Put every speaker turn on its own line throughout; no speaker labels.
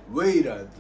ウェイラーズの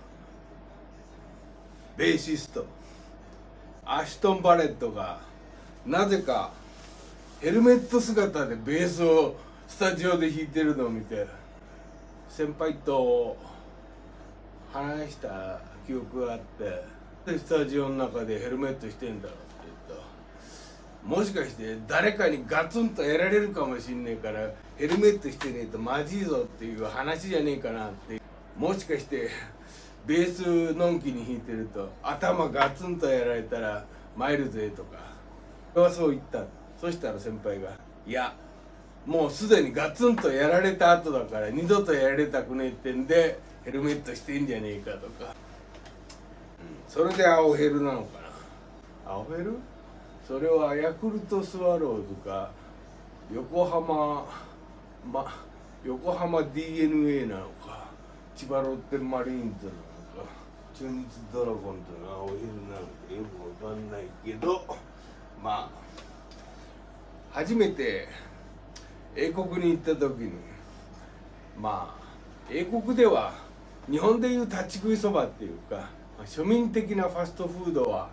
ベーシストアシュトン・バレットがなぜかヘルメット姿でベースをスタジオで弾いてるのを見て、先輩と話した記憶があって、でスタジオの中でヘルメットしてんだろうって言った。もしかして誰かにガツンとやられるかもしんねえからヘルメットしてねえとまずいぞっていう話じゃねえかなって。もしかしてベースのんきに弾いてると頭ガツンとやられたら参るぜとか、俺はそう言った。そしたら先輩が「いやもうすでにガツンとやられた後だから二度とやられたくねえってんでヘルメットしてんじゃねえか」とか、それで青ヘルなのかな。青ヘル？それはヤクルトスワローズか横浜 DNA なのか千葉ロッテマリーンズなのか中日ドラゴンズの青ヘルなのかよくわかんないけど、まあ初めて英国に行った時に、まあ英国では日本でいう立ち食いそばっていうか庶民的なファストフードは、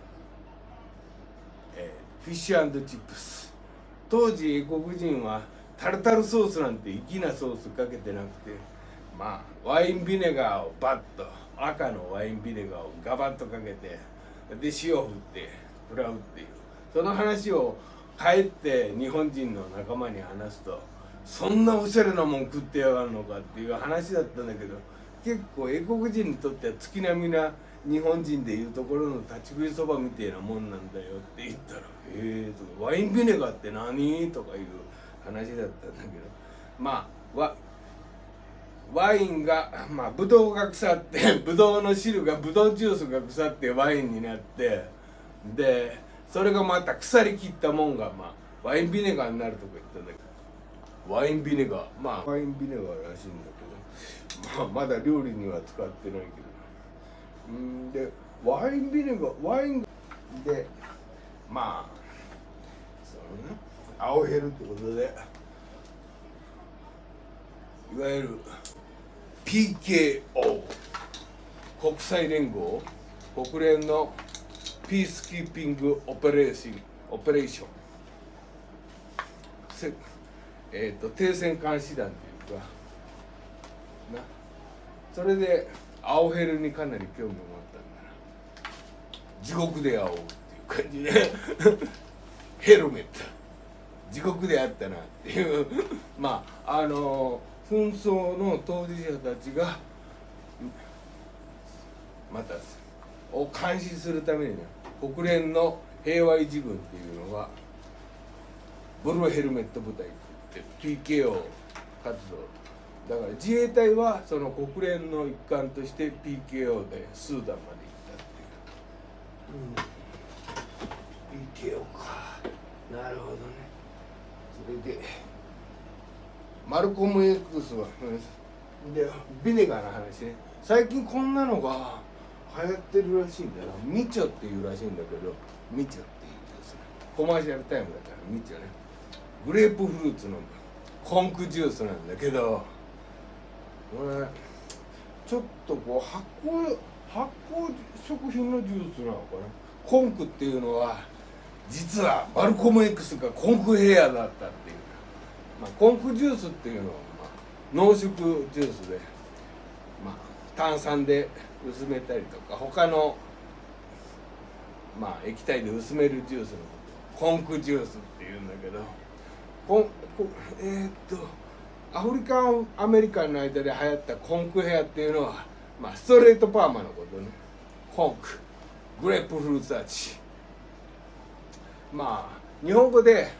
フィッシュ&チップス。当時英国人はタルタルソースなんて粋なソースかけてなくて、まあワインビネガーをバッと赤のワインビネガーをガバッとかけて、で塩を振って食らうっていう、その話を帰って日本人の仲間に話すと、そんなおしゃれなもん食ってやがるのかっていう話だったんだけど、結構英国人にとっては月並みな日本人でいうところの立ち食いそばみたいなもんなんだよって言ったら「へえ」とか「ワインビネガーって何?」とかいう話だったんだけど、まあワインがブドウが腐ってブドウの汁がブドウジュースが腐ってワインになって、でそれがまた腐りきったもんがワインビネガーになるとか言ったんだけど、ワインビネガーワインビネガーらしいんだけど、まだ料理には使ってないけど、でワインビネガーワインでそのね青ヘルってことで、いわゆる PKO 国際連合国連のピースキーピングオペレーション停戦監視団っていうかな、それで青ヘルにかなり興味を持ったんだな。地獄で会おうっていう感じでヘルメット地獄であったなっていう紛争の当事者たちがまたを監視するためにね、国連の平和維持軍っていうのはブルーヘルメット部隊って言って PKO 活動だから、自衛隊はその国連の一環として PKO でスーダンまで行ったっていう、PKO か、なるほどね。それでマルコム X はでビネガーの話ね、最近こんなのが流行ってるらしいんだよな。ミチョっていうらしいんだけど、ミチョっていうですね、コマーシャルタイムだからミチョね、グレープフルーツのコンクジュースなんだけど、これちょっとこう発酵食品のジュースなのかな。コンクっていうのは実はマルコム X がコンクヘアだったっていう、コンクジュースっていうのは濃縮ジュースで、炭酸で薄めたりとか他の液体で薄めるジュースのことをコンクジュースっていうんだけど、アフリカンアメリカンの間で流行ったコンクヘアっていうのは、ストレートパーマのことね。コンクグレープフルーツ味、日本語で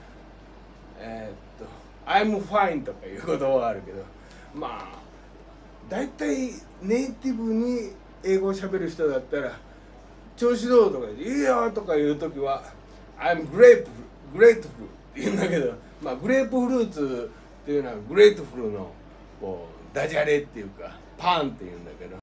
I'm fine とかいう言葉があるけど、大体ネイティブに英語をしゃべる人だったら調子どうとか言って「いいよ」とか言う時は「I'm grateful」って言うんだけど、グレープフルーツっていうのはグレートフルのこうダジャレっていうかパンっていうんだけど、